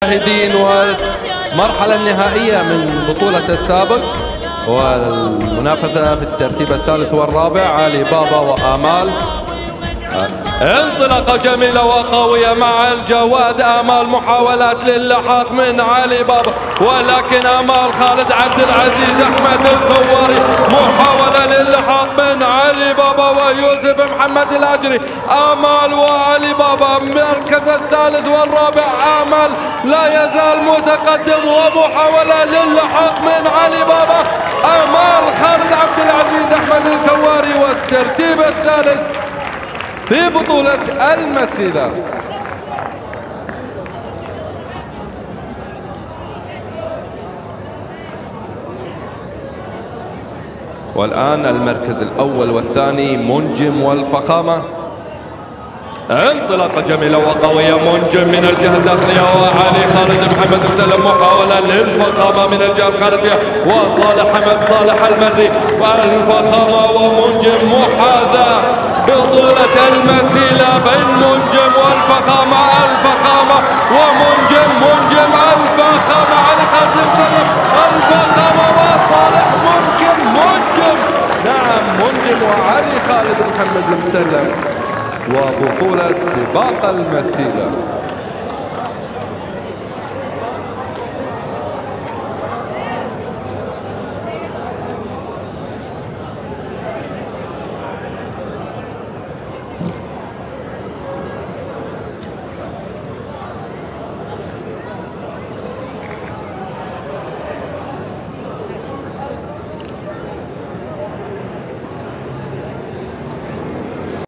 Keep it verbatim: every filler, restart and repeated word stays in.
المشاهدين والمرحلة النهائية من بطولة السابق والمنافسة في الترتيب الثالث والرابع علي بابا وآمال. انطلاقة جميلة وقوية مع الجواد آمال، محاولات للحاق من علي بابا ولكن آمال خالد عبد العزيز أحمد الكواري، محاولة للحاق من علي بابا ويوسف محمد الأجري. آمال وعلي بابا المركز الثالث والرابع، آمال لا يزال متقدم ومحاولة للحاق من علي بابا. آمال خالد عبد العزيز أحمد الكواري والترتيب الثالث في بطولة المسيلة. والآن المركز الأول والثاني منجم والفخامة. انطلاقة جميلة وقوية، منجم من الجهة الداخلية وعلي خالد محمد مسلم، محاولة للفخامة من الجهة الخارجية وصالح حمد صالح المري والفخامة ومنجم. محاذاة بطولة المسيلة بين منجم والفخامة، الفخامة ومنجم، منجم الفخامة علي خالد مسلم الفخامة وصالح ممكن منجم. نعم منجم وعلي خالد محمد مسلم وبطولة سباق المسيلة.